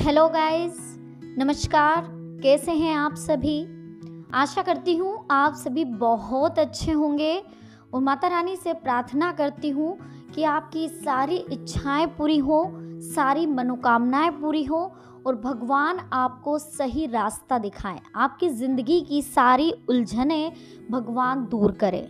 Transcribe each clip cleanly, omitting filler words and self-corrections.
Hello guys, नमस्कार। कैसे हैं आप सभी? आशा करती हूँ आप सभी बहुत अच्छे होंगे और माता रानी से प्रार्थना करती हूँ कि आपकी सारी इच्छाएं पूरी हो, सारी मनोकामनाएं पूरी हो और भगवान आपको सही रास्ता दिखाएं। आपकी ज़िंदगी की सारी उलझनें भगवान दूर करें।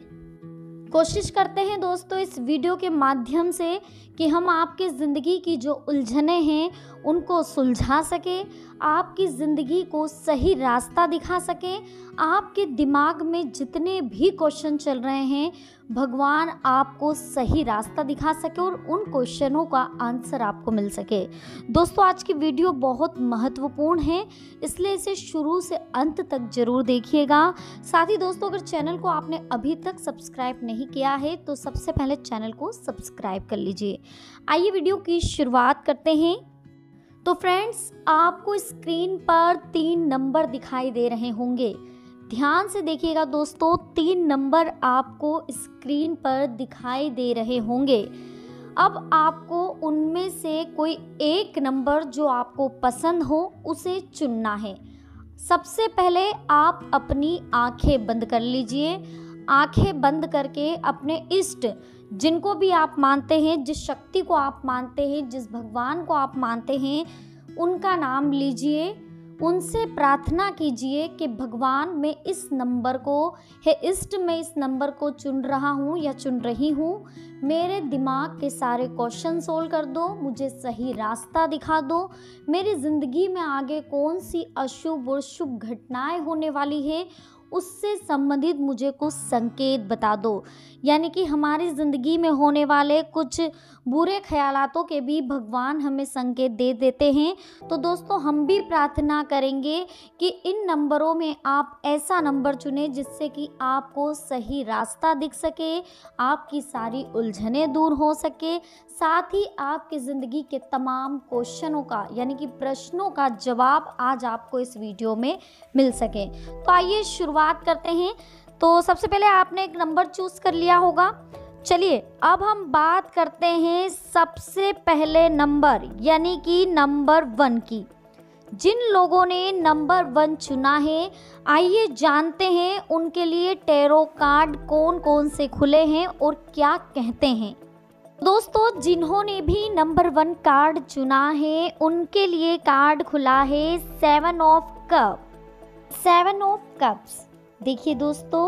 कोशिश करते हैं दोस्तों इस वीडियो के माध्यम से कि हम आपकी ज़िंदगी की जो उलझनें हैं उनको सुलझा सकें, आपकी ज़िंदगी को सही रास्ता दिखा सकें। आपके दिमाग में जितने भी क्वेश्चन चल रहे हैं भगवान आपको सही रास्ता दिखा सके और उन क्वेश्चनों का आंसर आपको मिल सके। दोस्तों आज की वीडियो बहुत महत्वपूर्ण है, इसलिए इसे शुरू से अंत तक जरूर देखिएगा। साथ ही दोस्तों अगर चैनल को आपने अभी तक सब्सक्राइब नहीं किया है तो सबसे पहले चैनल को सब्सक्राइब कर लीजिए। आइए वीडियो की शुरुआत करते हैं। तो फ्रेंड्स, आपको स्क्रीन पर 3 नंबर दिखाई दे रहे होंगे। ध्यान से देखिएगा दोस्तों, 3 नंबर आपको स्क्रीन पर दिखाई दे रहे होंगे। अब आपको उनमें से कोई एक नंबर जो आपको पसंद हो उसे चुनना है। सबसे पहले आप अपनी आंखें बंद कर लीजिए। आंखें बंद करके अपने इष्ट, जिनको भी आप मानते हैं, जिस शक्ति को आप मानते हैं, जिस भगवान को आप मानते हैं, उनका नाम लीजिए। उनसे प्रार्थना कीजिए कि भगवान मैं इस नंबर को, हे इष्ट मैं इस नंबर को चुन रहा हूँ या चुन रही हूँ। मेरे दिमाग के सारे क्वेश्चन सोल्व कर दो, मुझे सही रास्ता दिखा दो। मेरी ज़िंदगी में आगे कौन सी अशुभ और शुभ घटनाएं होने वाली है उससे संबंधित मुझे कुछ संकेत बता दो। यानी कि हमारी ज़िंदगी में होने वाले कुछ बुरे ख्यालातों के भी भगवान हमें संकेत दे देते हैं। तो दोस्तों हम भी प्रार्थना करेंगे कि इन नंबरों में आप ऐसा नंबर चुनें जिससे कि आपको सही रास्ता दिख सके, आपकी सारी उलझनें दूर हो सके, साथ ही आपकी ज़िंदगी के तमाम क्वेश्चनों का यानी कि प्रश्नों का जवाब आज आपको इस वीडियो में मिल सके। तो आइए शुरुआत करते हैं। तो सबसे पहले आपने एक नंबर चूज कर लिया होगा। चलिए अब हम बात करते हैं सबसे पहले नंबर यानी कि नंबर 1 की। जिन लोगों ने नंबर 1 चुना है, आइए जानते हैं उनके लिए टैरो कार्ड कौन कौन से खुले हैं और क्या कहते हैं। दोस्तों जिन्होंने भी नंबर 1 कार्ड चुना है उनके लिए कार्ड खुला है 7 ऑफ कप। 7 of cups. देखिए दोस्तों,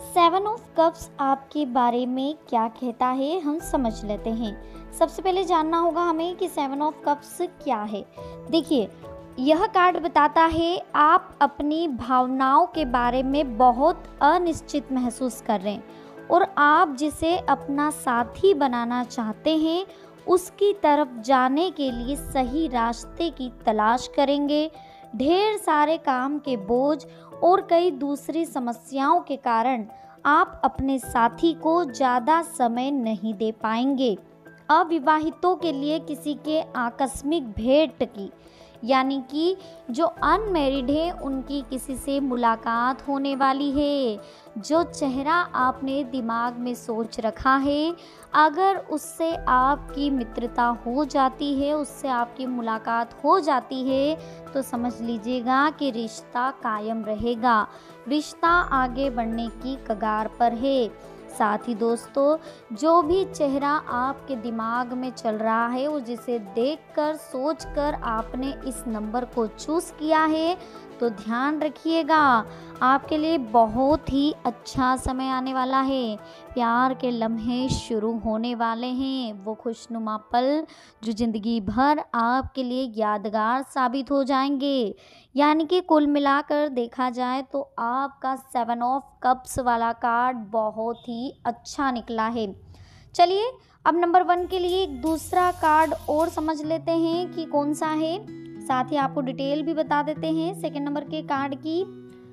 7 ऑफ कप्स आपके बारे में क्या कहता है हम समझ लेते हैं। सबसे पहले जानना होगा हमें कि 7 ऑफ कप्स क्या है। देखिए यह कार्ड बताता है आप अपनी भावनाओं के बारे में बहुत अनिश्चित महसूस कर रहे हैं और आप जिसे अपना साथी बनाना चाहते हैं उसकी तरफ जाने के लिए सही रास्ते की तलाश करेंगे। ढेर सारे काम के बोझ और कई दूसरी समस्याओं के कारण आप अपने साथी को ज़्यादा समय नहीं दे पाएंगे। अविवाहितों के लिए किसी के आकस्मिक भेंट की यानी कि जो अनमैरिड है उनकी किसी से मुलाकात होने वाली है। जो चेहरा आपने दिमाग में सोच रखा है, अगर उससे आपकी मित्रता हो जाती है, उससे आपकी मुलाकात हो जाती है तो समझ लीजिएगा कि रिश्ता कायम रहेगा, रिश्ता आगे बढ़ने की कगार पर है। साथ ही दोस्तों जो भी चेहरा आपके दिमाग में चल रहा है वो जिसे देखकर सोचकर आपने इस नंबर को चूज़ किया है, तो ध्यान रखिएगा आपके लिए बहुत ही अच्छा समय आने वाला है। प्यार के लम्हे शुरू होने वाले हैं, वो खुशनुमा पल जो ज़िंदगी भर आपके लिए यादगार साबित हो जाएंगे। यानी कि कुल मिलाकर देखा जाए तो आपका 7 ऑफ कप्स वाला कार्ड बहुत ही अच्छा निकला है। चलिए अब नंबर 1 के लिए एक दूसरा कार्ड और समझ लेते हैं कि कौन सा है, साथ ही आपको डिटेल भी बता देते हैं सेकंड नंबर के कार्ड की।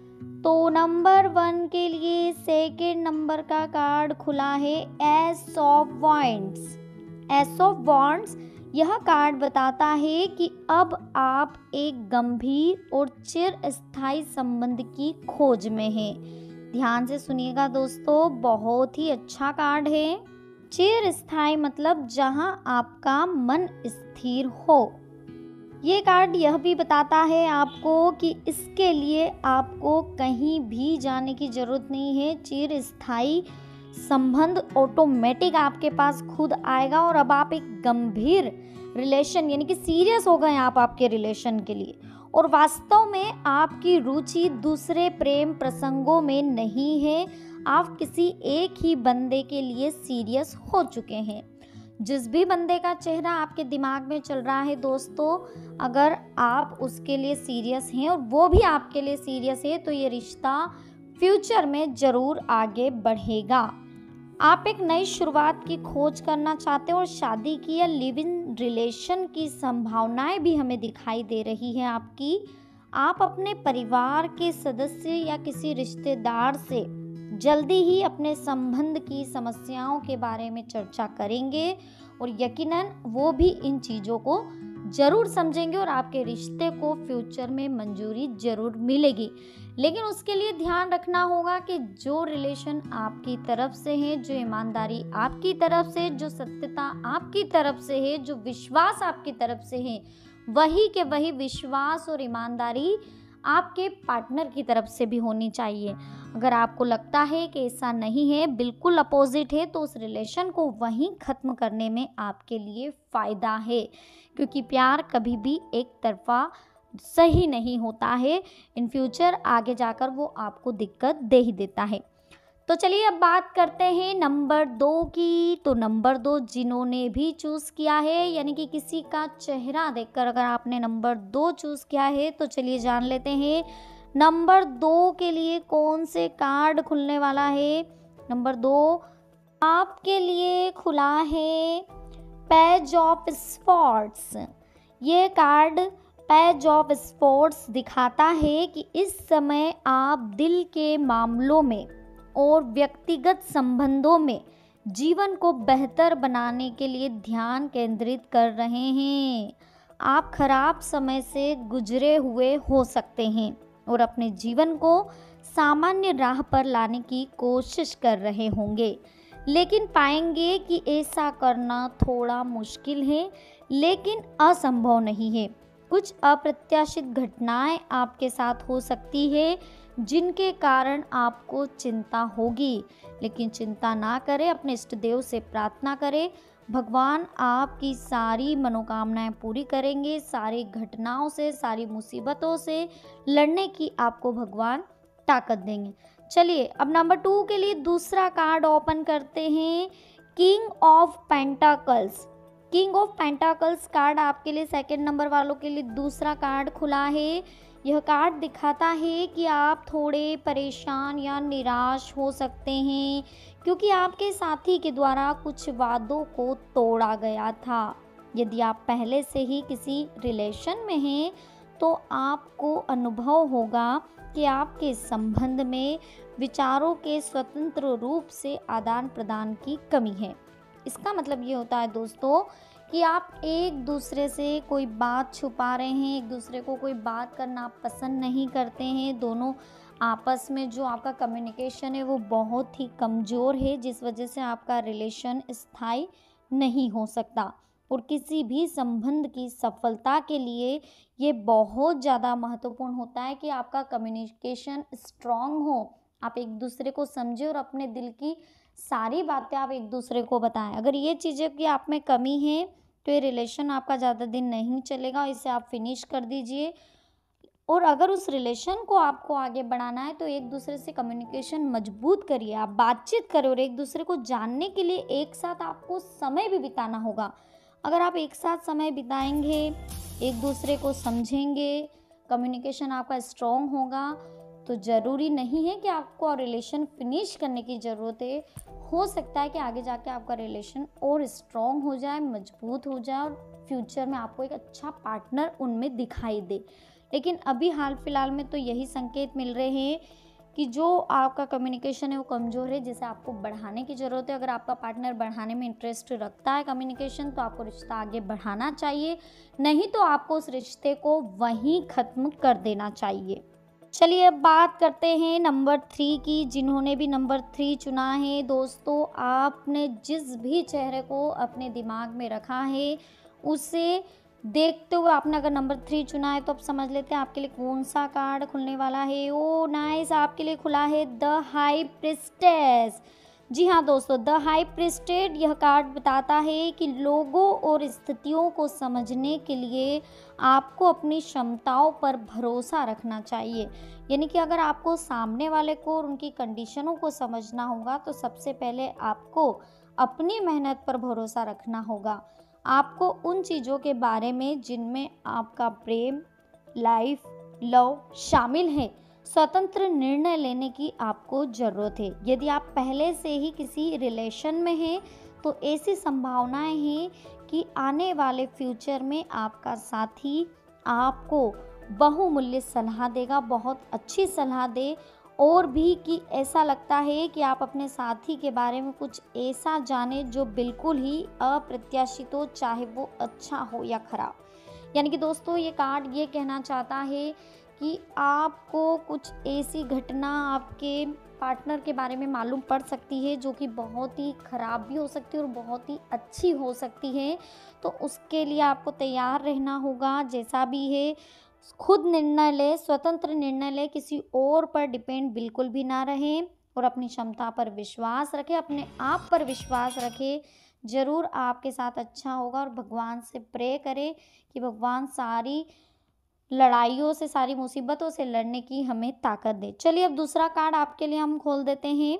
तो नंबर 1 के लिए सेकंड नंबर का कार्ड खुला है ace of wands. Ace of wands यह कार्ड बताता है कि अब आप एक गंभीर और चिरस्थायी संबंध की खोज में हैं। ध्यान से सुनिएगा दोस्तों, बहुत ही अच्छा कार्ड है। चिरस्थायी मतलब जहां आपका मन स्थिर हो। ये कार्ड यह भी बताता है आपको कि इसके लिए आपको कहीं भी जाने की ज़रूरत नहीं है। चिरस्थायी संबंध ऑटोमेटिक आपके पास खुद आएगा और अब आप एक गंभीर रिलेशन यानी कि सीरियस हो गए आप आपके रिलेशन के लिए। और वास्तव में आपकी रुचि दूसरे प्रेम प्रसंगों में नहीं है, आप किसी एक ही बंदे के लिए सीरियस हो चुके हैं। जिस भी बंदे का चेहरा आपके दिमाग में चल रहा है दोस्तों, अगर आप उसके लिए सीरियस हैं और वो भी आपके लिए सीरियस है तो ये रिश्ता फ्यूचर में ज़रूर आगे बढ़ेगा। आप एक नई शुरुआत की खोज करना चाहते हो और शादी की या लिव इन रिलेशन की संभावनाएं भी हमें दिखाई दे रही है आपकी। आप अपने परिवार के सदस्य या किसी रिश्तेदार से जल्दी ही अपने संबंध की समस्याओं के बारे में चर्चा करेंगे और यकीनन वो भी इन चीज़ों को ज़रूर समझेंगे और आपके रिश्ते को फ्यूचर में मंजूरी ज़रूर मिलेगी। लेकिन उसके लिए ध्यान रखना होगा कि जो रिलेशन आपकी तरफ से है, जो ईमानदारी आपकी तरफ से, जो सत्यता आपकी तरफ से है, जो विश्वास आपकी तरफ से है, वही के वही विश्वास और ईमानदारी आपके पार्टनर की तरफ से भी होनी चाहिए। अगर आपको लगता है कि ऐसा नहीं है, बिल्कुल अपोजिट है, तो उस रिलेशन को वहीं ख़त्म करने में आपके लिए फ़ायदा है, क्योंकि प्यार कभी भी एक तरफा सही नहीं होता है। इन फ्यूचर आगे जाकर वो आपको दिक्कत दे ही देता है। तो चलिए अब बात करते हैं नंबर 2 की। तो नंबर 2 जिन्होंने भी चूज़ किया है, यानी कि किसी का चेहरा देखकर अगर आपने नंबर 2 चूज़ किया है, तो चलिए जान लेते हैं नंबर 2 के लिए कौन से कार्ड खुलने वाला है। नंबर 2 आपके लिए खुला है पेज ऑफ स्पॉर्ट्स। ये कार्ड पेज ऑफ स्पॉर्ट्स दिखाता है कि इस समय आप दिल के मामलों में और व्यक्तिगत संबंधों में जीवन को बेहतर बनाने के लिए ध्यान केंद्रित कर रहे हैं। आप खराब समय से गुजरे हुए हो सकते हैं और अपने जीवन को सामान्य राह पर लाने की कोशिश कर रहे होंगे, लेकिन पाएंगे कि ऐसा करना थोड़ा मुश्किल है, लेकिन असंभव नहीं है। कुछ अप्रत्याशित घटनाएं आपके साथ हो सकती है जिनके कारण आपको चिंता होगी, लेकिन चिंता ना करें, अपने इष्ट देव से प्रार्थना करें। भगवान आपकी सारी मनोकामनाएं पूरी करेंगे। सारी घटनाओं से, सारी मुसीबतों से लड़ने की आपको भगवान ताकत देंगे। चलिए अब नंबर 2 के लिए दूसरा कार्ड ओपन करते हैं, king of pentacles. King of pentacles card आपके लिए सेकंड नंबर वालों के लिए दूसरा कार्ड खुला है। यह कार्ड दिखाता है कि आप थोड़े परेशान या निराश हो सकते हैं, क्योंकि आपके साथी के द्वारा कुछ वादों को तोड़ा गया था। यदि आप पहले से ही किसी रिलेशन में हैं, तो आपको अनुभव होगा कि आपके संबंध में विचारों के स्वतंत्र रूप से आदान प्रदान की कमी है। इसका मतलब ये होता है दोस्तों कि आप एक दूसरे से कोई बात छुपा रहे हैं, एक दूसरे को कोई बात करना आप पसंद नहीं करते हैं। दोनों आपस में जो आपका कम्युनिकेशन है वो बहुत ही कमज़ोर है, जिस वजह से आपका रिलेशन स्थायी नहीं हो सकता। और किसी भी संबंध की सफलता के लिए ये बहुत ज़्यादा महत्वपूर्ण होता है कि आपका कम्युनिकेशन स्ट्रॉन्ग हो, आप एक दूसरे को समझें और अपने दिल की सारी बातें आप एक दूसरे को बताएं। अगर ये चीज़ें की आप में कमी है तो ये रिलेशन आपका ज़्यादा दिन नहीं चलेगा, इसे आप फिनिश कर दीजिए। और अगर उस रिलेशन को आपको आगे बढ़ाना है तो एक दूसरे से कम्युनिकेशन मजबूत करिए, आप बातचीत करें और एक दूसरे को जानने के लिए एक साथ आपको समय भी बिताना होगा। अगर आप एक साथ समय बिताएंगे, एक दूसरे को समझेंगे, कम्युनिकेशन आपका स्ट्रॉन्ग होगा, तो ज़रूरी नहीं है कि आपको रिलेशन फिनिश करने की ज़रूरत है। हो सकता है कि आगे जाके आपका रिलेशन और स्ट्रॉन्ग हो जाए, मजबूत हो जाए और फ्यूचर में आपको एक अच्छा पार्टनर उनमें दिखाई दे। लेकिन अभी हाल फिलहाल में तो यही संकेत मिल रहे हैं कि जो आपका कम्युनिकेशन है वो कमज़ोर है, जिसे आपको बढ़ाने की ज़रूरत है। अगर आपका पार्टनर बढ़ाने में इंटरेस्ट रखता है कम्युनिकेशन, तो आपको रिश्ता आगे बढ़ाना चाहिए, नहीं तो आपको उस रिश्ते को वहीं ख़त्म कर देना चाहिए। चलिए अब बात करते हैं नंबर 3 की। जिन्होंने भी नंबर 3 चुना है दोस्तों, आपने जिस भी चेहरे को अपने दिमाग में रखा है उसे देखते हुए आपने अगर नंबर 3 चुना है तो अब समझ लेते हैं आपके लिए कौन सा कार्ड खुलने वाला है। ओ नाइस, आपके लिए खुला है द हाई प्रिस्टेस। जी हाँ दोस्तों, द हाई प्रिस्टेड यह कार्ड बताता है कि लोगों और स्थितियों को समझने के लिए आपको अपनी क्षमताओं पर भरोसा रखना चाहिए। यानी कि अगर आपको सामने वाले को और उनकी कंडीशनों को समझना होगा तो सबसे पहले आपको अपनी मेहनत पर भरोसा रखना होगा। आपको उन चीज़ों के बारे में जिनमें आपका प्रेम, लाइफ, लव शामिल है, स्वतंत्र निर्णय लेने की आपको ज़रूरत है। यदि आप पहले से ही किसी रिलेशन में हैं तो ऐसी संभावनाएं हैं कि आने वाले फ्यूचर में आपका साथी आपको बहुमूल्य सलाह देगा, बहुत अच्छी सलाह दे। और भी कि ऐसा लगता है कि आप अपने साथी के बारे में कुछ ऐसा जाने जो बिल्कुल ही अप्रत्याशित हो, चाहे वो अच्छा हो या खराब। यानी कि दोस्तों ये कार्ड ये कहना चाहता है कि आपको कुछ ऐसी घटना आपके पार्टनर के बारे में मालूम पड़ सकती है जो कि बहुत ही ख़राब भी हो सकती है और बहुत ही अच्छी हो सकती है। तो उसके लिए आपको तैयार रहना होगा। जैसा भी है खुद निर्णय ले, स्वतंत्र निर्णय ले, किसी और पर डिपेंड बिल्कुल भी ना रहें और अपनी क्षमता पर विश्वास रखें, अपने आप पर विश्वास रखें। ज़रूर आपके साथ अच्छा होगा और भगवान से प्रे करें कि भगवान सारी लड़ाइयों से, सारी मुसीबतों से लड़ने की हमें ताकत दे। चलिए अब दूसरा कार्ड आपके लिए हम खोल देते हैं,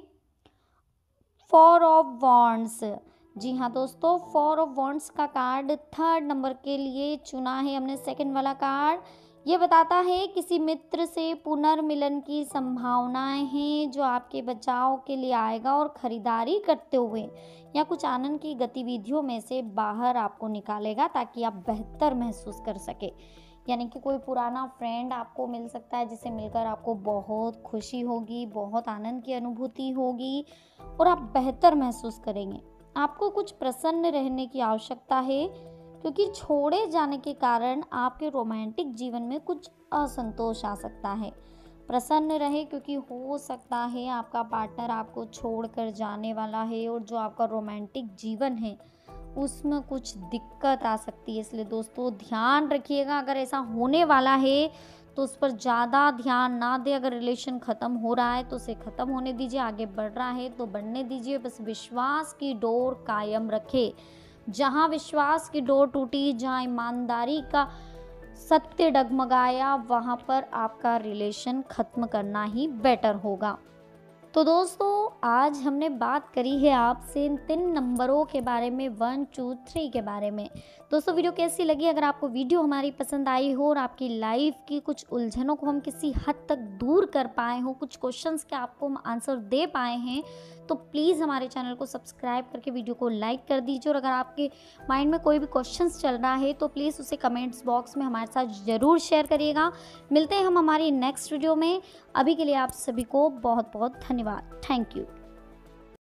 4 ऑफ वॉन्ड्स। जी हाँ दोस्तों, 4 ऑफ वॉन्ड्स का कार्ड 3rd नंबर के लिए चुना है हमने, सेकंड वाला कार्ड। ये बताता है किसी मित्र से पुनर्मिलन की संभावनाएं हैं जो आपके बचाव के लिए आएगा और खरीदारी करते हुए या कुछ आनंद की गतिविधियों में से बाहर आपको निकालेगा ताकि आप बेहतर महसूस कर सके। यानी कि कोई पुराना फ्रेंड आपको मिल सकता है जिसे मिलकर आपको बहुत खुशी होगी, बहुत आनंद की अनुभूति होगी और आप बेहतर महसूस करेंगे। आपको कुछ प्रसन्न रहने की आवश्यकता है क्योंकि छोड़े जाने के कारण आपके रोमांटिक जीवन में कुछ असंतोष आ सकता है। प्रसन्न रहे क्योंकि हो सकता है आपका पार्टनर आपको छोड़कर जाने वाला है और जो आपका रोमांटिक जीवन है उसमें कुछ दिक्कत आ सकती है। इसलिए दोस्तों ध्यान रखिएगा, अगर ऐसा होने वाला है तो उस पर ज़्यादा ध्यान ना दें। अगर रिलेशन ख़त्म हो रहा है तो उसे ख़त्म होने दीजिए, आगे बढ़ रहा है तो बढ़ने दीजिए। बस विश्वास की डोर कायम रखें। जहाँ विश्वास की डोर टूटी, जहाँ ईमानदारी का सत्य डगमगाया, वहाँ पर आपका रिलेशन ख़त्म करना ही बेटर होगा। तो दोस्तों आज हमने बात करी है आपसे इन 3 नंबरों के बारे में, 1, 2, 3 के बारे में। दोस्तों वीडियो कैसी लगी? अगर आपको वीडियो हमारी पसंद आई हो और आपकी लाइफ की कुछ उलझनों को हम किसी हद तक दूर कर पाए हो, कुछ क्वेश्चंस के आपको हम आंसर दे पाए हैं, तो प्लीज़ हमारे चैनल को सब्सक्राइब करके वीडियो को लाइक कर दीजिए। और अगर आपके माइंड में कोई भी क्वेश्चंस चल रहा है तो प्लीज़ उसे कमेंट्स बॉक्स में हमारे साथ ज़रूर शेयर करिएगा। मिलते हैं हम हमारी नेक्स्ट वीडियो में। अभी के लिए आप सभी को बहुत बहुत धन्यवाद। Thank you.